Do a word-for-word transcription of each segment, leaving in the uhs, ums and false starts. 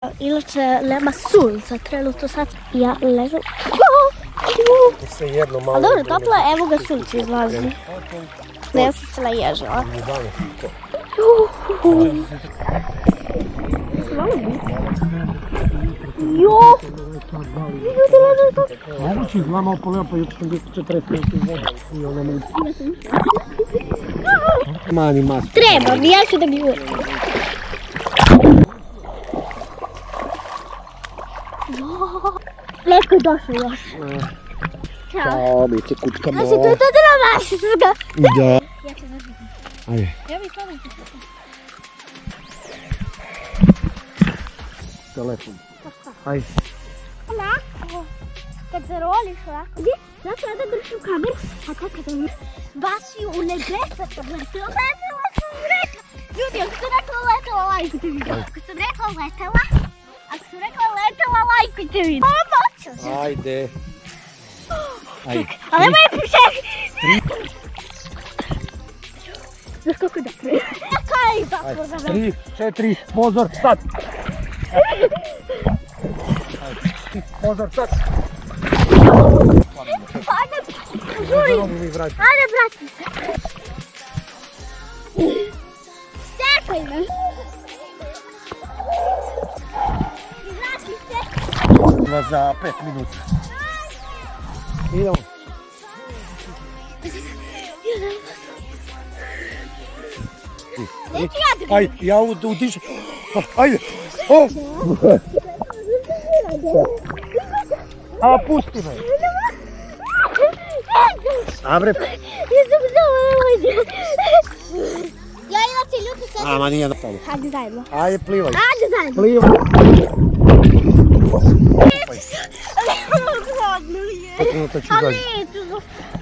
Inače, nema sunca, trenutno sad ja ležem. Ali dobro, toplo je, evo ga sunce izlazi. Ne, ja sam se naježila. Jo! Mogu ću izgledamo po lepo, juče sam bio četrdeset minuta voda i ona mi... Mani masku. Treba mi, ja ću da gledam. Neko je došao još. Ćao, mi će kučkamo. Znači, to je to dramaška. Da. Ja ću da vidim. Ajde. Ja bih sada ću. Telefon. Ajde. Onako. Kad se roliš ovako. Gdje? Znači, ja da držim kameru. A kako da mi baci u nebesa kad letela. Letela sam rekla. Ljudi, ako sam rekla letela, lajkujte video. Ako sam rekla letela, ako sam rekla letela, lajkujte video. Ovo moćeš. Ajde. Ajde. Ali nema je pišek. Znaš kako da prije? Kaj zapravo za Tri, četiri, pozor, sad. Pozor, sad. Ajde, žuri. Ajde, brati. Sekaj me. Vrati se. Za pet minuta. Idemo. Neću ja da Ajde, ja udišem. Ajde. O! A, pusti me. Abre. Ja inače ljuti sad. A, ma nije na tamo. Hajde zajedno. Ajde, plivaj. Hajde zajedno. Plivaj. Hladno je. Pet minuta ću Ali gađi. neću.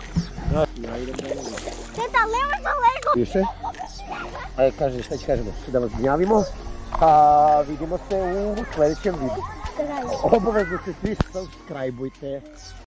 Teta, leva za lego. Više? Ajde, kaži, šta će kažemo? Da vas gnjavimo. A vidimo se u sljedećem videu. Obavezno se svi subscribe-ujte.